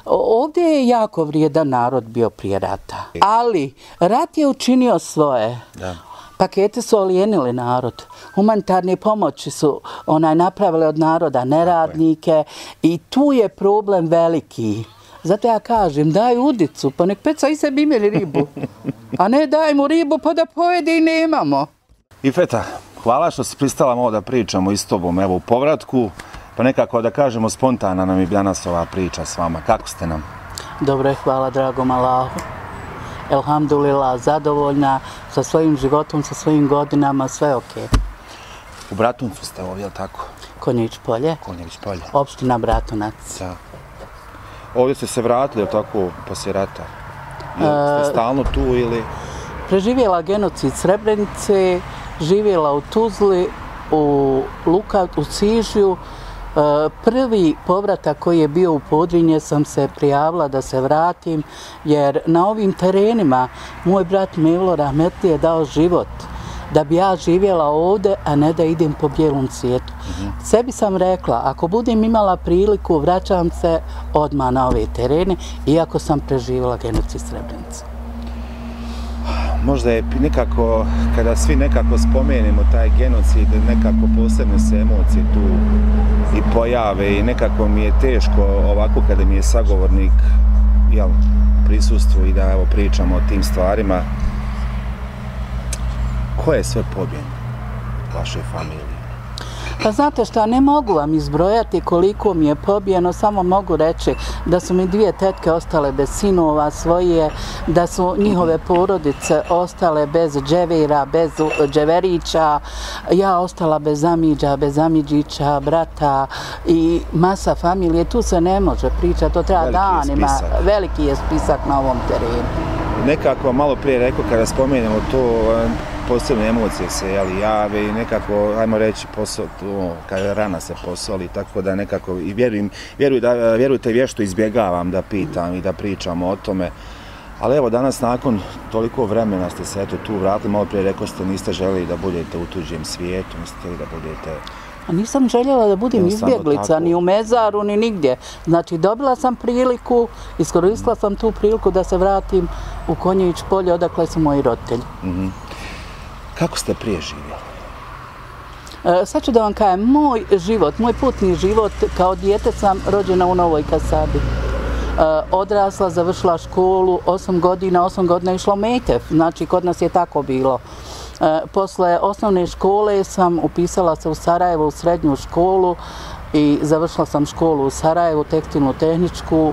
Ovdje je jako vrijedan narod bio prije rata. Ali rat je učinio svoje. Da. Pakete su alijenili narod. Humanitarne pomoći su napravili od naroda neradnike i tu je problem veliki. Zato ja kažem, daj udicu, pa nek peca i sebi imeli ribu. A ne daj mu ribu pa da pojede i nemamo. Ifeta, hvala što si pristala malo da pričamo i s tobom, evo u povratku. Pa nekako da kažemo spontana nam je danas ova priča s vama. Kako ste nam? Dobro je, hvala dragom Allahu. Elhamdulillah, zadovoljna sa svojim životom, sa svojim godinama, sve okej. U Bratuncu ste ovdje, je li tako? Konjić polje. Konjić polje. Opština Bratunac. Da. Ovdje ste se vratili, je li tako, poslije rata? Ste stalno tu ili? Preživjela genocid Srebrenice, živjela u Tuzli, u Sižju. Prvi povratak koji je bio u Podrinje sam se prijavila da se vratim, jer na ovim terenima moj brat Mevlo Rahmetli je dao život da bi ja živjela ovdje, a ne da idem po bijelom svijetu. Sebi sam rekla, ako budem imala priliku, vraćam se odmah na ove terene, iako sam preživjela genocid Srebrenice. Možda je nekako, kada svi nekako spomenemo taj genocid, nekako posebne se emocije tu i pojave i nekako mi je teško ovako kada mi je sagovornik prisustvu i da evo pričamo o tim stvarima. Ko je sve pobjen u vašoj familiji? Pa znate šta, ne mogu vam izbrojati koliko mi je pobijeno, samo mogu reći da su mi dvije tetke ostale bez sinova svoje, da su njihove porodice ostale bez dževera, bez dževerića, ja ostala bez amiđa, bez amiđića, brata i masa familije. Tu se ne može pričati, to treba danima. Veliki je spisak na ovom terenu. Nekako malo prije rekao kada spomenemo to, posebne emocije se jave i nekako, ajmo reći, kada rana se posoli, tako da nekako i vjerujte vješto izbjegavam da pitam i da pričamo o tome. Ali evo danas nakon toliko vremena ste se eto tu vratili, malo prije rekao ste niste željeli da budete u tuđem svijetu, niste htjeli da budete... A nisam željela da budem izbjeglica, ni u mezaru, ni nigdje. Znači, dobila sam priliku, iskoristila sam tu priliku da se vratim u Konjić polje, odakle su moji roditelji. Kako ste prije živjeli? Sad ću da vam kažem, moj život, moj putni život, kao dijete sam rođena u Novoj Kasadi. Odrasla, završila školu, 8 godina išla u Mejtef, znači kod nas je tako bilo. Posle osnovne škole sam upisala se u Sarajevo u srednju školu i završila sam školu u Sarajevu, tekstilnu tehničku.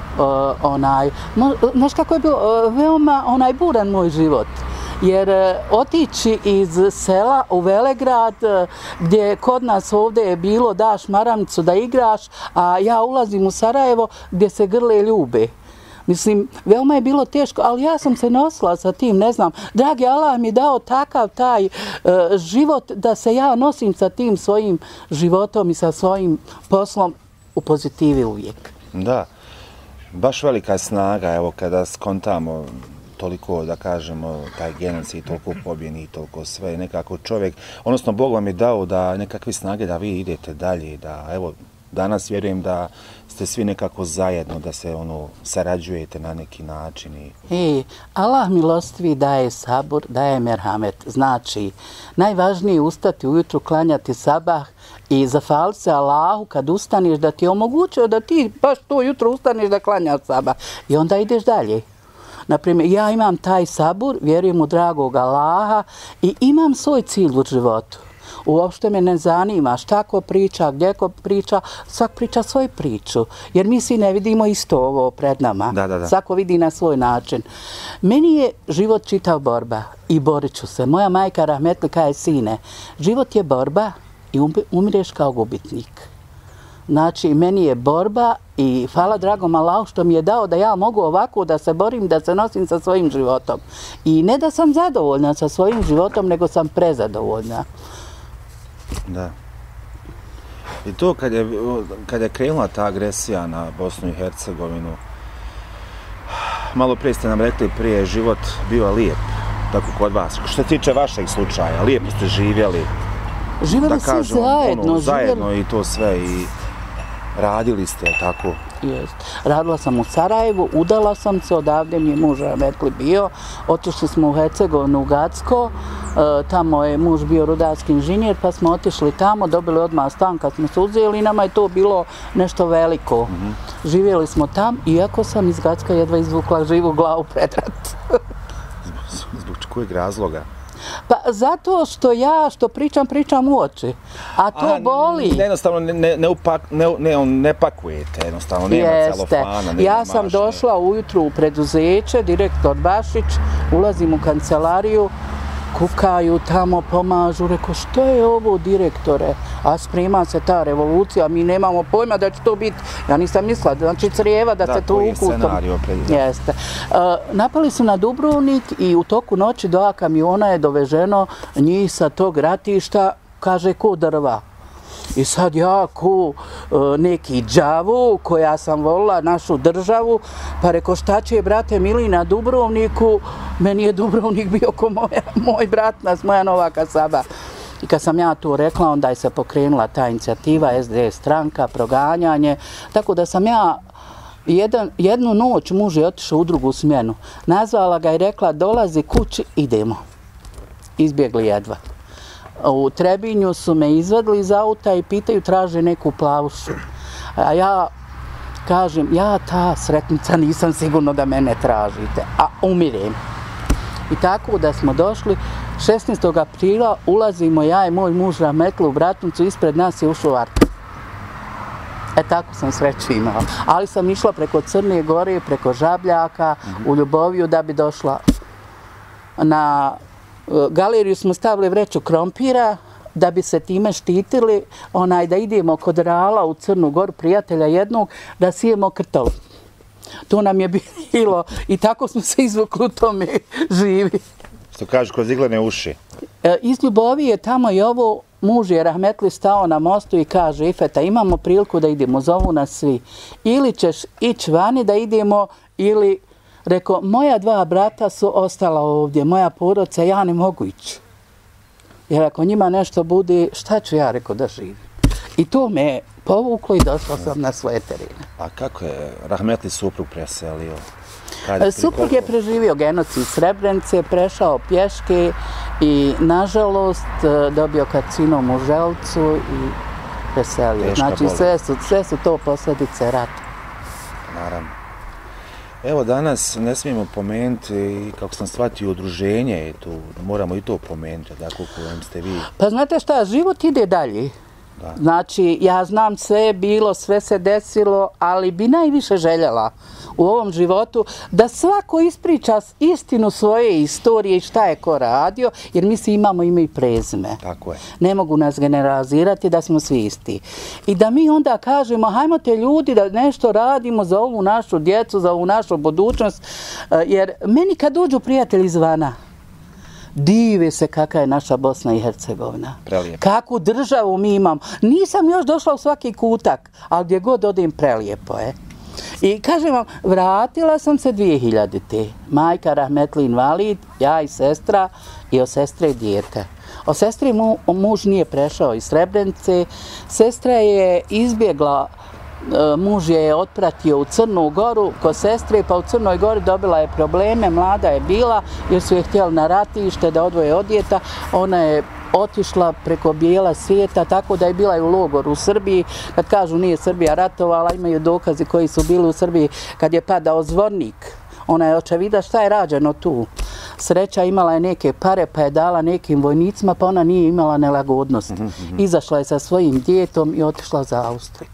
Znaš kako je bilo veoma buran moj život. Jer otići iz sela u Velegrad, gdje kod nas ovdje je bilo daš maramicu da igraš, a ja ulazim u Sarajevo gdje se grle ljube. Mislim, veoma je bilo teško, ali ja sam se nosila sa tim, ne znam, dragi Allah mi je dao takav taj život da se ja nosim sa tim svojim životom i sa svojim poslom u pozitivi uvijek. Da, baš velika snaga, evo, kada skontamo toliko, da kažemo, taj genocid, toliko pobjeni, toliko sve, nekako čovjek, odnosno Bog vam je dao da nekakve snage da vi idete dalje, da, evo, danas vjerujem da ste svi nekako zajedno, da se sarađujete na neki način. Allah milostivi daje sabur, daje merhamet. Znači, najvažnije je ustati ujutru, klanjati sabah i zahvaliti se Allahu kad ustaneš da ti je omogućio da ti baš to jutro ustaneš da klanjaš sabah. I onda ideš dalje. Naprimjer, ja imam taj sabur, vjerujem u dragog Allaha i imam svoj cilj u životu. Uopšte me ne zanima šta ko priča, gdje ko priča, svak priča svoju priču. Jer mi svi ne vidimo isto ovo pred nama. Svako vidi na svoj način. Meni je život čitav borba i borit ću se. Moja majka Rahmetli kaže, sine, život je borba i umireš kao gubitnik. Znači, meni je borba i hvala dragom Allahu što mi je dao da ja mogu ovako da se borim, da se nosim sa svojim životom. I ne da sam zadovoljna sa svojim životom, nego sam prezadovoljna. Da. I to kad je krenula ta agresija na Bosnu i Hercegovinu, malo prije ste nam rekli prije život bio lijep, tako kod vas. Što se tiče vašeg slučaja, lijepo ste živjeli. Živjeli svi zajedno. Zajedno i to sve i radili ste, tako. Jest. Radila sam u Sarajevu, udala sam se, odavde mi je muž rahmetli bio, otišli smo u Hercegovinu, u Gacko, tamo je muž bio rudarski inženjer, pa smo otišli tamo, dobili odmah stan kad smo se uzeli i nama je to bilo nešto veliko. Živjeli smo tam, iako sam iz Gacka jedva izvukla živu glavu pred rat. Zbog kojeg razloga? Pa zato što pričam u oči, a to boli. Jednostavno ne pakujete, jednostavno nema celofana. Ja sam došla ujutru u preduzeće, direktor Bašić, ulazim u kancelariju, kukaju tamo, pomažu, reko što je ovo direktore, a sprema se ta revolucija, mi nemamo pojma da će to biti, ja nisam mislila, znači crijeva da se to ukutom. Jeste. Napali su na Dubrovnik i u toku noći 2 kamiona je doveženo njih sa tog ratišta, kaže ko drva. I sad ja ko neki đavu koja sam volila našu državu, pa reko šta će brate mili na Dubrovniku, meni je Dubrovnik bio ko moj brat, moja nova kasaba. I kad sam ja to rekla, onda je se pokrenula ta inicijativa SDS stranka, proganjanje, tako da sam ja jednu noć muž je otišao u drugu smjenu. Nazvala ga i rekla dolazi kući, idemo. Izbjegli jedva. U Trebinju su me izvadili iz auta i pitaju traže neku plavušu. A ja kažem, ja ta sretnica nisam sigurno da mene tražite, a umirem. I tako da smo došli, 16. aprila ulazimo ja i moj muž rahmetli u Bratnicu, ispred nas je ušao Arka. Tako sam sreću imala. Ali sam išla preko Crne Gore, preko Žabljaka, u Ljuboviju da bi došla na galeriju. Smo stavili vreću krompira da bi se time štitili, da idemo kod Rala u Crnu Goru, prijatelja jednog, da sijemo krtolu. To nam je bilo i tako smo se izvukli u tome živi. Što kažu, kroz iglene uši? Iz Ljubovije tamo i ovo, muž je rahmetli stao na mostu i kaže, Ifeta, imamo priliku da idemo, zovu nas svi. Ili ćeš ići vani da idemo, ili, reko, moja 2 brata su ostala ovdje, moja porodica, ja ne mogu ići. Jer ako njima nešto bude, šta ću ja, reko, da živim? I to me povuklo i došla sam na svoje terene. A kako je rahmetli suprug preselio? Suprug je preživio genocid Srebrenice, prešao pješke i, nažalost, dobio karcinom u želucu i preselio. Znači, sve su to posljedice rata. Naravno. Evo, danas ne smijemo pomenuti, kako sam shvatio, udruženje je tu, moramo i to pomenuti, tako kojem ste vi. Pa znate šta, život ide dalje. Znači, ja znam sve je bilo, sve se desilo, ali bi najviše željela u ovom životu da svako ispriča istinu svoje istorije i šta je ko radio, jer mi svi imamo ime i prezime. Tako je. Ne mogu nas generalizirati da smo svi isti. I da mi onda kažemo, hajmo te ljudi da nešto radimo za ovu našu djecu, za ovu našu budućnost, jer meni kad uđu prijatelji izvana, dive se kakva je naša Bosna i Hercegovina. Prelijepo. Kakvu državu mi imamo. Nisam još došla u svaki kutak, ali gdje god odem prelijepo je. I kažem vam, vratila sam se 2000. Majka rahmetli invalid, ja i sestra i od sestre dijete. Od sestre muž nije prešao iz Srebrenice. Sestra je izbjegla, muž je otpratio u Crnu Goru kod sestre, pa u Crnoj Gori dobila je probleme, mlada je bila jer su je htjeli na ratište da odvoje od djeta. Ona je otišla preko bijela svijeta, tako da je bila i u logoru u Srbiji. Kad kažu nije Srbija ratovala, imaju dokazi koji su bili u Srbiji kad je padao Zvornik. Ona je očevida šta je rađeno tu. Sreća, imala je neke pare pa je dala nekim vojnicima, pa ona nije imala nelagodnost. Izašla je sa svojim djetom i otišla za Austriju.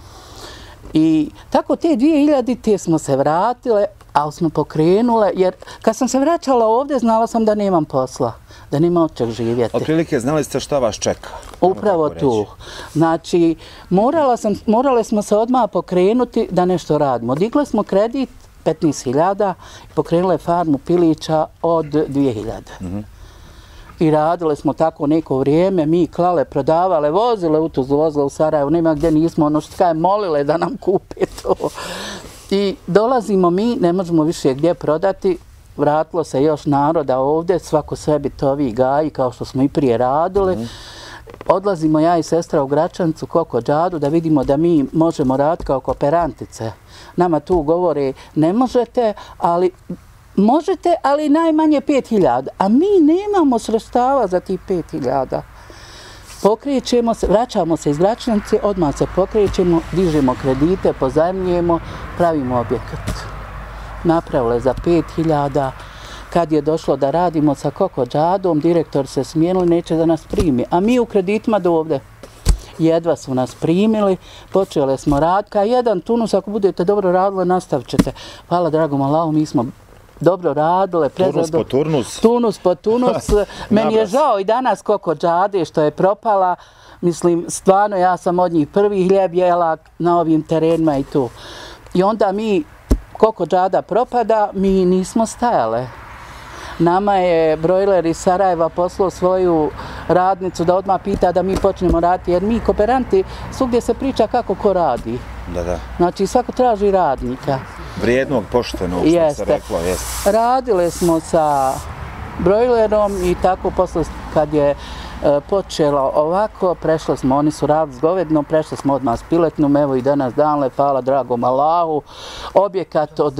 I tako te 2000. smo se vratile, ali smo pokrenule, jer kad sam se vraćala ovdje, znala sam da nemam posla, da nema od čeg živjeti. Otprilike znali ste šta vas čeka? Upravo tu. Znači, morale smo se odmah pokrenuti da nešto radimo. Digli smo kredit 15.000 i pokrenule farmu pilića od 2.000. I radile smo tako neko vrijeme, mi klale, prodavale, vozile u Tuzlu, vozile u Sarajevo, nema gdje nismo, ono što je molile da nam kupe to. I dolazimo mi, ne možemo više gdje prodati, vratilo se još naroda ovdje, svako sebi to vi gaji kao što smo i prije radili. odlazimo ja i sestra u Gračancu, Kokodžadu, da vidimo da mi možemo raditi kao kooperantice. Nama tu govore, ne možete, ali možete, ali najmanje 5.000. A mi nemamo sredstava za tih 5.000. Pokrećemo se, vraćamo se iz Gračanice, odmah se pokrećemo, dižemo kredite, pozajmljujemo, pravimo objekat. Napravile za 5.000. Kad je došlo da radimo sa Kokodžadom, direktor se smijenili, neće da nas primi. A mi u kreditima do ovde. Jedva su nas primili, počeli smo raditi. A jedan tunus, ako budete dobro radili, nastavit ćete. Hvala dragom Allahu, mi smo dobro radile. Turnus po turnus. Turnus po turnus. Meni je žao i danas Kokodžade što je propala. Mislim, stvarno ja sam od njih prvi hljeb jela na ovim terenima i tu. I onda mi, Kokodžada propada, mi nismo stajale. Nama je brojler iz Sarajeva poslao svoju radnicu da odmah pita da mi počnemo raditi, jer mi kooperanti svugdje se priča kako ko radi. Da. Znači svako traži radnika. Vrijednog, poštenog, što se reklo. Jeste. Radile smo sa brojlerom i tako posle kad je počelo ovako, prešli smo, oni su radili s govedinom, prešli smo odmah s piletnom, evo i danas danle, hvala dragom Allahu, objekat od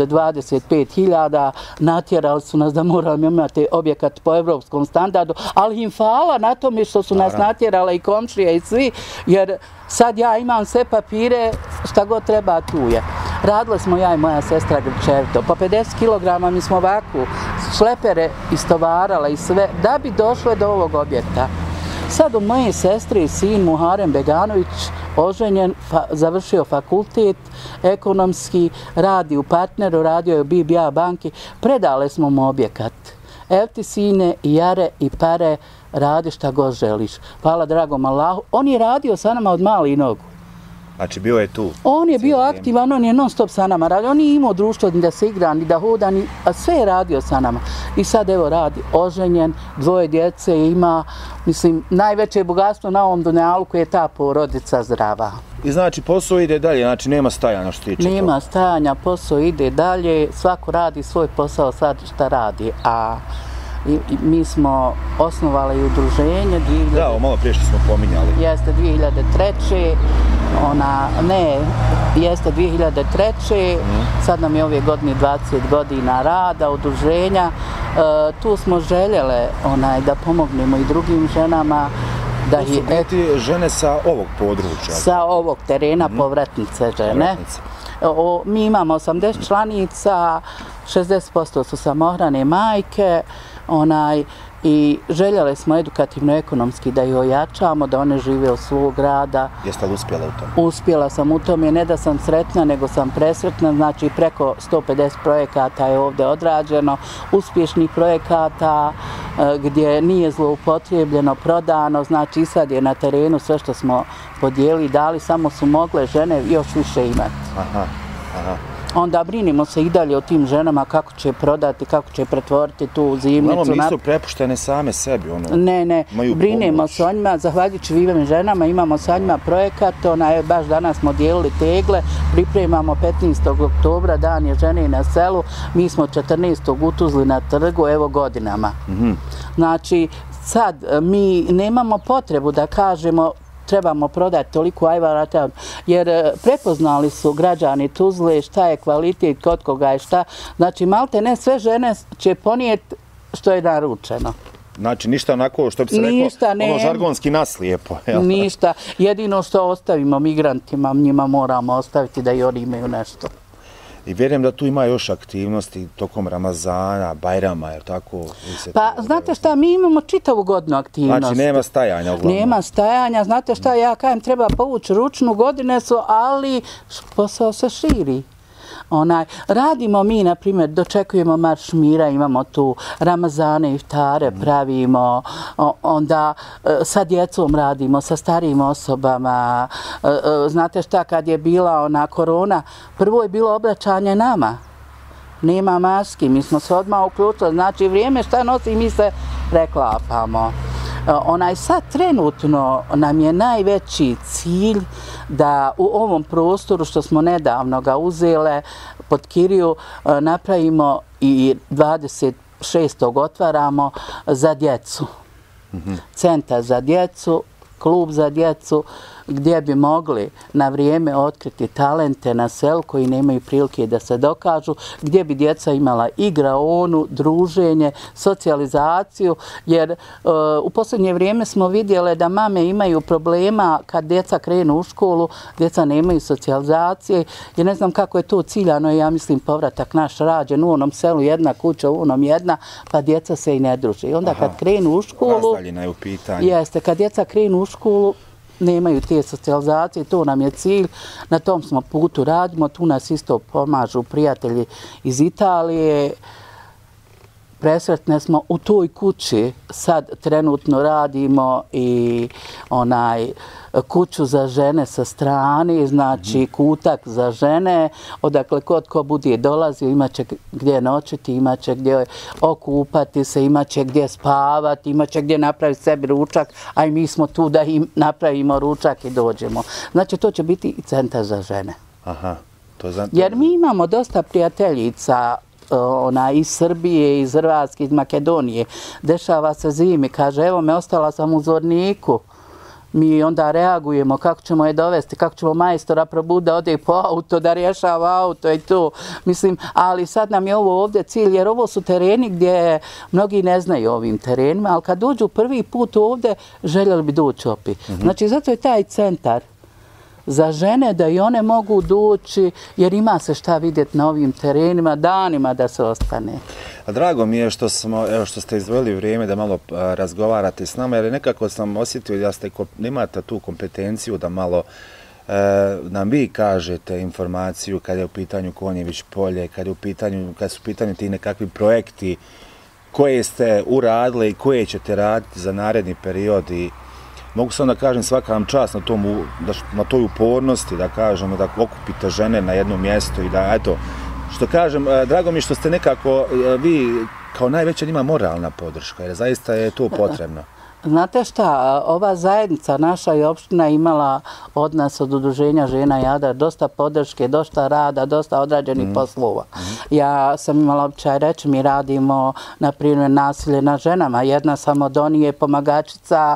25.000, natjerali su nas da moramo imati objekat po evropskom standardu, ali im hvala na tome što su nas natjerale i komšije i svi, jer sad ja imam sve papire, šta god treba tu je. Radile smo ja i moja sestra grčevito, po 50 kg mi smo ovako šlepere istovarale i sve, da bi došle do ovog objekta. Sad u moje sestri sin Muharem Beganović, oženjen, završio fakultet ekonomski, radi u partneru, radio je u BBA banki, predale smo mu objekat. Evo ti sine i jare i pare, radi šta god želiš. Hvala dragom Allahu. On je radio sa nama od malih nogu. Znači bio je tu. On je bio aktivan, on je non stop sa nama radio. On nije imao društvo ni da se igra, ni da hoda, a sve je radio sa nama. I sad evo radi, oženjen, 2 djece ima, mislim, najveće bogatstvo na ovom dunjaluku je ta porodica zdrava. I znači posao ide dalje, znači nema stajanja što tiče. Nema stajanja, posao ide dalje, svako radi svoj posao sad šta radi, a mi smo osnovali i udruženje. Da, malo prije što smo pominjali. Jeste 2003. Jeste 2003. Sad nam je ove godine 20 godina rada, udruženja. Tu smo željele da pomognemo i drugim ženama. To su biti žene sa ovog područja? Sa ovog terena, povratnice žene. Mi imamo 80 članica, 60% su samohrane majke, i željeli smo edukativno-ekonomski da ih ojačamo, da one žive od svog rada. Jeste li uspjela u tome? Uspjela sam u tome, ne da sam sretna, nego sam presretna, znači preko 150 projekata je ovdje odrađeno, uspješnih projekata gdje nije zloupotrijebljeno, prodano, znači i sad je na terenu sve što smo podijelili, dali, samo su mogle žene još više imati. Aha. Onda brinimo se i dalje o tim ženama kako će prodati, kako će pretvoriti tu zimnicu. Uglavnom nisu prepuštene same sebi. Ne, brinemo se o njima, zahvaljujući živim ženama, imamo sa njima projekat, baš danas smo dijelili tegle, pripremamo 15. oktobra, dan je žene na selu, mi smo 14. u Tuzli na trgu, evo godinama. Znači, sad mi nemamo potrebu da kažemo trebamo prodati toliko ajvara, jer prepoznali su građani Tuzle šta je kvalitet, kod koga je šta. Znači, malte ne sve žene će ponijeti što je naručeno. Znači, ništa onako što bi se reklo, žargonski naslijepo. Ništa. Jedino što ostavimo migrantima, njima moramo ostaviti da i oni imaju nešto. I vjerujem da tu ima još aktivnosti tokom Ramazana, Bajrama, jer tako? Pa, znate šta, mi imamo čitavu godinu aktivnosti. Znači, nema stajanja uglavnom? Nema stajanja, znate šta, ja kajem treba povući ručnu, godine su, ali posao se širi. Radimo mi, na primjer, dočekujemo marš mira, imamo tu Ramazane, iftare pravimo, onda sa djecom radimo, sa starijim osobama. Znate šta, kad je bila korona, prvo je bilo obraćanje nama. Nema maski, mi smo se odmah uključili, znači vrijeme šta nosi, mi se preklapamo. Sad trenutno nam je najveći cilj da u ovom prostoru što smo nedavno ga uzele pod kiriju napravimo i 26. otvaramo za djecu. Centar za djecu klub za djecu gdje bi mogli na vrijeme otkriti talente na selu koji nemaju prilike da se dokažu, gdje bi djeca imala igraonu, druženje, socijalizaciju, jer u posljednje vrijeme smo vidjeli da mame imaju problema kad djeca krenu u školu, djeca nemaju socijalizacije, jer ne znam kako je to ciljano, ja mislim povratak naš rađen u onom selu jedna kuća, u onom jedna, pa djeca se i ne druže. I onda kad krenu u školu, razdaljina je u pitanju. Jeste, kad djeca krenu u školu, nemaju te socijalizacije, to nam je cilj, na tom smo putu radimo, tu nas isto pomažu prijatelji iz Italije. Presretne smo u toj kući, sad trenutno radimo i kuću za žene sa strane, znači kutak za žene, odakle ko bude dolazio imaće gdje noćiti, imaće gdje okupati se, imaće gdje spavati, imaće gdje napraviti sebi ručak, a i mi smo tu da im napravimo ručak i dođemo. Znači to će biti i centar za žene. Aha. Jer mi imamo dosta prijateljica iz Srbije, iz Hrvatske, iz Makedonije. Dešava se zimi, kaže, evo me, ostala sam u Zvorniku. Mi onda reagujemo kako ćemo je dovesti, kako ćemo majstora probuditi da ode po auto, da rješava auto i to. Mislim, ali sad nam je ovo ovdje cilj, jer ovo su tereni gdje mnogi ne znaju o ovim terenima, ali kad dođu prvi put ovdje, željeli bi doći opet. Znači, zato je taj centar za žene da i one mogu doći, jer ima se šta vidjeti na ovim terenima, danima da se ostane. Drago mi je što ste izdvojili vrijeme da malo razgovarate s nama, jer nekako sam osjetio da imate tu kompetenciju da malo nam vi kažete informaciju kada je u pitanju Konjević polje, kad su u pitanju ti nekakvi projekti koje ste uradili i koje ćete raditi za naredni period. I mogu sam da kažem svaka vam čast na toj upornosti, da kažemo da okupite žene na jedno mjesto i da, eto, što kažem, drago mi je što ste nekako vi kao najveća njima moralna podrška, jer zaista je to potrebno. Znate šta, ova zajednica naša i opština imala od nas, od Udruženja žena Jadar, dosta podrške, dosta rada, dosta odrađenih poslova. Ja sam imala običaj reći, mi radimo, na primjer, nasilje na ženama. Jedna sam od onih je pomagačica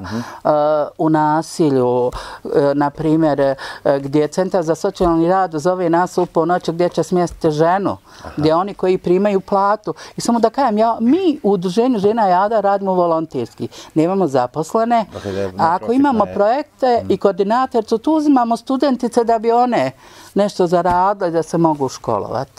u nasilju, na primjer, gdje je Centar za socijalni rad zove nas u ponoć gdje će smjestiti ženu, gdje oni koji primaju platu. I samo da kažem, mi u Udruženju žena Jadar radimo volonterski. Nemamo zaposlene. A ako imamo projekte i koordinatorcu, tu uzimamo studentice da bi one nešto zaradile da se mogu školovati.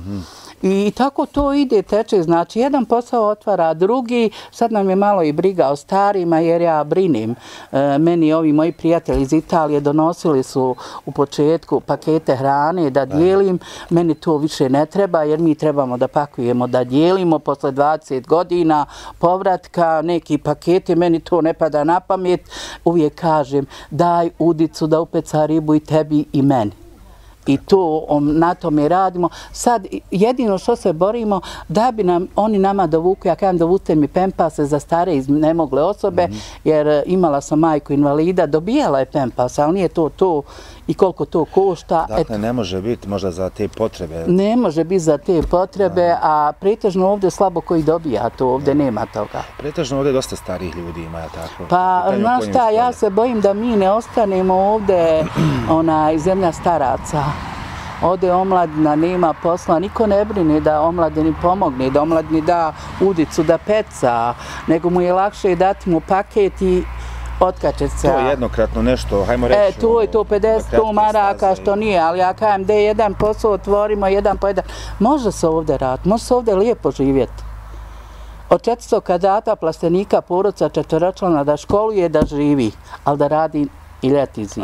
I tako to ide, teče. Znači, jedan posao otvara drugi. Sad nam je malo i briga o starima jer ja brinim. Meni ovi moji prijatelji iz Italije donosili su u početku pakete hrane da dijelim. Meni to više ne treba jer mi trebamo da pakujemo, da dijelimo posle 20 godina povratka, neki paketi, meni to ne pada na pamet. Uvijek kažem, daj udicu da upeca ribu i tebi i meni. I to na tome radimo. Sad jedino što se borimo da bi oni nama dovuku, ja kažem dovucite mi pempase za stare i nemogle osobe, jer imala sam majku invalida, dobijala je pempase, ali nije to i koliko to košta. Dakle, ne može biti možda za te potrebe. Ne može biti za te potrebe, a pretežno ovdje slabo koji dobija to, ovdje nema toga. Pretežno ovdje dosta starih ljudi ima, tako? Pa, znaš šta, ja se bojim da mi ne ostanemo ovdje zemlja staraca. Ovdje omladina nema posla, niko ne brini da omladini pomogne, da omladini da udicu, da peca, nego mu je lakše dati mu paket i otkače se. To je jednokratno nešto, hajmo reći. To je to 50 maraka što nije, ali ja kažem da je jedan posao otvorimo, jedan po jedan. Može se ovdje raditi, može se ovdje lijepo živjeti. Od 400 kvadrata plastenika porodca četvoročlana da školuje, da živi, ali da radi i ljeti zim.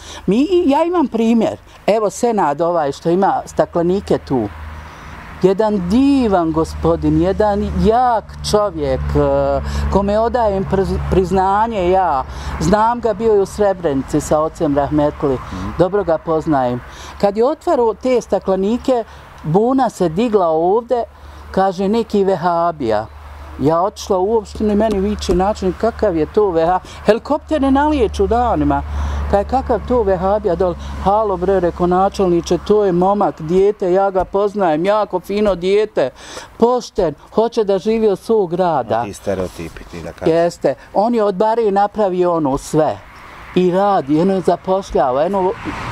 Ja imam primjer. Evo Senad ovaj što ima staklenike tu. Jedan divan gospodin, jedan jak čovjek kome odajem priznanje ja. Znam ga, bio je u Srebrenici sa ocem Rahmetli. Dobro ga poznajem. Kad je otvarao te staklenike, buna se digla ovdje, kaže neki vehabija. Ja otišla u opštinu i meni viče načelnik, kakav je to vehabija. Helikopter ne nalijeću danima. Kakav to vehabija dole? Halo bre, reko načelniče, to je momak, dijete, ja ga poznajem, jako fino dijete, pošten, hoće da živi od svog rada. Ti stereotipi, ti da kažeš. Jeste. On je od Barije napravio ono sve. i radi, eno zapošljava, eno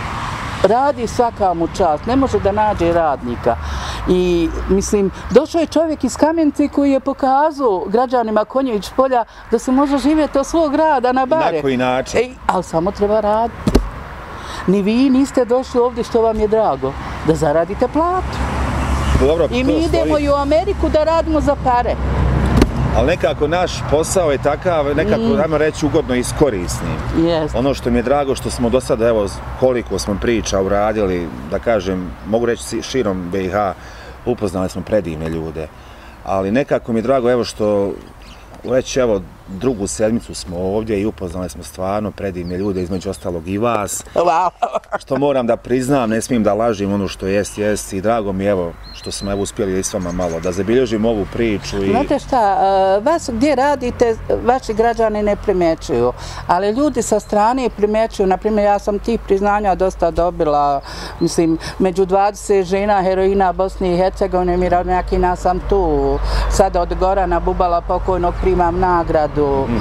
radi svaka mu čast, ne može da nađe radnika. I, mislim, došao je čovjek iz Kamenice koji je pokazao građanima Konjević polja da se može živjeti od svog rada na bare. Na koji način? Ali samo treba raditi. Ni vi niste došli ovdje što vam je drago, da zaradite platu. Dobro, i mi idemo i u Ameriku da radimo za pare. Ali nekako naš posao je takav, nekako, ajmo reći, ugodno iskorisni. Yes. Ono što mi je drago, što smo do sada, evo, koliko smo priča uradili, da kažem, mogu reći širom BiH, upoznali smo predivne ljude. Ali nekako mi je drago, evo, što već, evo, drugu sedmicu smo ovdje i upoznali smo stvarno predivne ljude, između ostalog i vas. Wow. Što moram da priznam, ne smijem da lažim ono što jest i drago mi evo što smo evo uspjeli i s vama malo da zabilježim ovu priču. Znate šta, vas gdje radite, vaši građani ne primjećuju, ali ljudi sa strane primjećuju. Naprimjer, ja sam tih priznanja dosta dobila, mislim, među 20 žena heroina Bosne i Hercegovine, mirovnjakina sam tu, sada od Gorana Bubala pokojnog primam nagradu.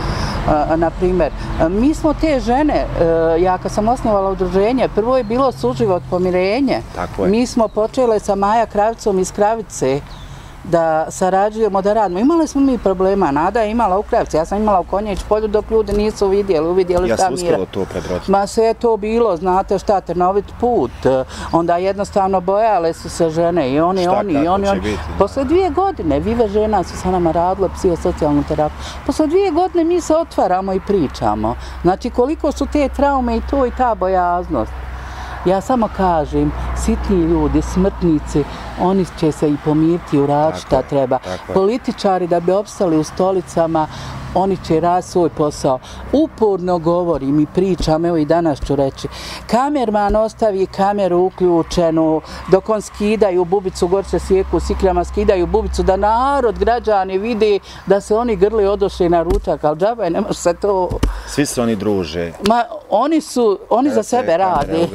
Na primjer, mi smo te žene, ja kad sam osnovala udruženje, prvo je bilo suživot, pomirenje. Mi smo počele sa Maja Kravicom iz Kravice da sarađujemo, da radimo. Imali smo mi problema, Nada je imala u Kravici, ja sam imala u Konjević polju dok ljudi nisu uvidjeli šta mi je. Ja sam uspjela to prebroditi. Ma sve je to bilo, znate šta, trnovit put. Onda jednostavno bojale su se žene i oni. Posle 2 godine, Vive žena su sa nama radile psihosocijalnu terapiju. Posle 2 godine mi se otvaramo i pričamo. Znači koliko su te traume i to i ta bojaznost. Ja samo kažem, sitni ljudi, smrtnici, oni će se i pomiriti, uraditi šta treba. Političari da bi opstali u stolicama, oni će raditi svoj posao. Uporno govorim i pričam, evo i danas ću reći. Kamerman ostavi kameru uključenu, dok on skidaju bubicu, gorče sjeku sikljama, skidaju bubicu, da narod, građani vide da se oni grli odošli na ručak, ali džaba ne može se to... Svi se oni druže. Ma, oni za sebe rade.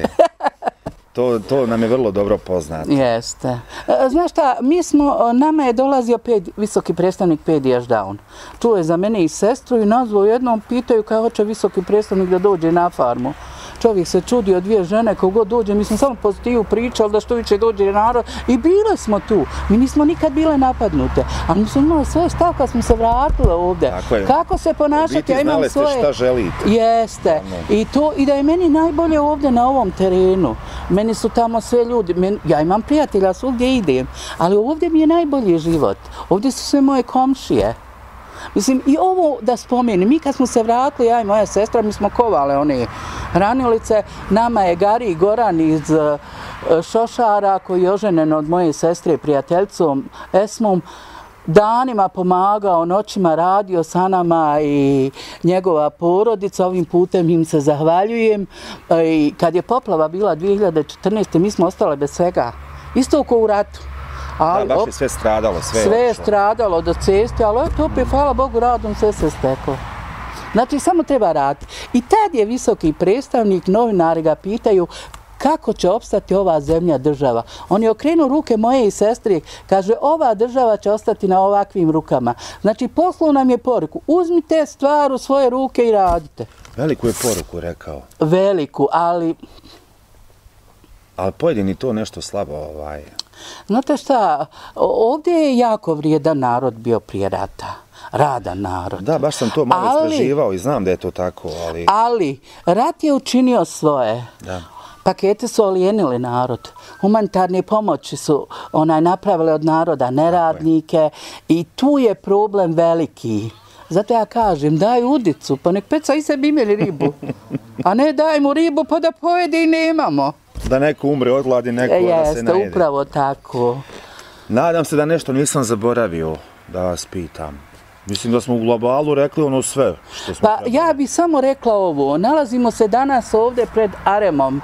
To nam je vrlo dobro poznato. Jeste. Znaš šta, nama je dolazio visoki predstavnik PDH Down. Čuo je za mene i sestru i nazvao jednom, pitaju kada hoće visoki predstavnik da dođe na farmu. Čovjek se čudio, 2 žene, kogod dođe, mi smo samo pozitivu pričali da što više dođe narod i bile smo tu. Mi nismo nikad bile napadnute, ali mi smo imali svoj stav kad smo se vratile ovdje. Kako se ponašati, ja imam svoje... Znali ste šta želite. Jeste. I da je meni najbolje ovdje na ovom terenu. Meni su tamo sve ljudi, ja imam prijatelja, svugdje idem, ali ovdje mi je najbolji život. Ovdje su sve moje komšije. Mislim, i ovo da spomenem, mi kad smo se vratili, ja i moja sestra, mi smo kovale one hranilice, nama je Gari Goran iz Šošara, koji je oženjen od moje sestre prijateljicom Esmom, danima pomagao, noćima radio sa nama i njegova porodica, ovim putem im se zahvaljujem. I kad je poplava bila 2014. mi smo ostale bez svega, isto kao u ratu. Da, baš je sve stradalo, sve je stradalo do ceste, ali eto opet, hvala Bogu, radom sve se steklo. Znači, samo treba raditi. I tad je visoki predstavnik, novinari ga pitaju kako će opstati ova zemlja, država. Oni okrenu ruke moje i sestre, kaže, ova država će ostati na ovakvim rukama. Znači, poslao nam je poruku, uzmite stvar u svoje ruke i radite. Veliku je poruku rekao. Veliku, ali... Ali pojedini to nešto slabo Znate šta, ovdje je jako vrijedan narod bio prije rata. Radan narod. Da, baš sam to malo istraživao i znam da je to tako, ali... Ali, rat je učinio svoje. Da. Pakete su alijenili narod. Humanitarne pomoći su napravile od naroda neradnike i tu je problem veliki. Zato ja kažem, daj udicu, pa nek peca i sebi imeli ribu. A ne daj mu ribu pa da pojede i nemamo. Da neko umre od gladi, neko da se najede. Jeste, upravo tako. Nadam se da nešto nisam zaboravio da vas pitam. Mislim da smo u globalu rekli ono sve što smo trebali. Ja bih samo rekla ovo. Nalazimo se danas ovdje pred Aremom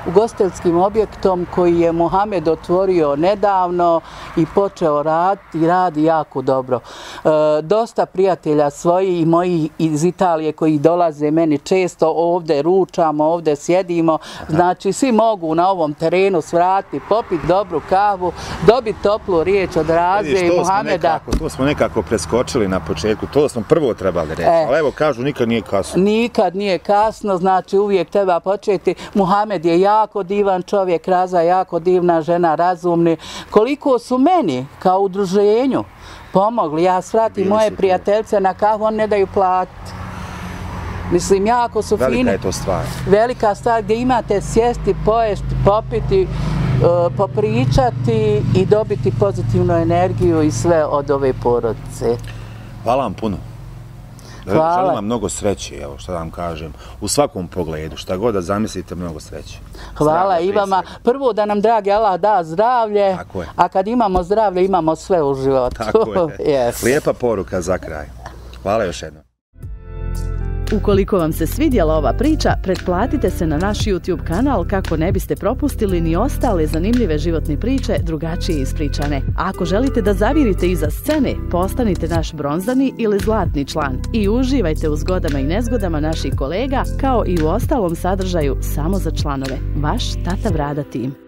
ugostiteljskim objektom koji je Muhamed otvorio nedavno i počeo raditi i radi jako dobro. Dosta prijatelja svojih i mojih iz Italije koji dolaze meni često, ovdje ručamo, ovdje sjedimo, znači svi mogu na ovom terenu svrati, popiti dobru kavu, dobiti toplu riječ od Raze i Muhameda. To smo nekako preskočili na početku, to smo prvo trebali reći, ali evo kažu nikad nije kasno. Nikad nije kasno, znači uvijek treba početi. Muhamed je jako divan čovjek, Raza je jako divna žena, razumni. Koliko su meni kao udruženju pomogli, ja svratim moje prijateljce na kahu, on ne daju platiti. Mislim, jako su fini. Velika je to stvar. Velika stvar gdje imate sjesti, pojesti, popiti, popričati i dobiti pozitivnu energiju i sve od ove porodice. Hvala vam puno. Hvala. Želim vam mnogo sreće, evo što da vam kažem, u svakom pogledu, šta god da zamislite, mnogo sreće. Hvala i vama. Prvo da nam dragi Allah da zdravlje, a kad imamo zdravlje imamo sve u životu. Tako je. Lijepa poruka za kraj. Hvala još jednom. Ukoliko vam se svidjela ova priča, pretplatite se na naš YouTube kanal kako ne biste propustili ni ostale zanimljive životne priče drugačije ispričane. A ako želite da zavirite iza scene, postanite naš bronzani ili zlatni član i uživajte u zgodama i nezgodama naših kolega kao i u ostalom sadržaju samo za članove. Vaš Tata Vrada tim.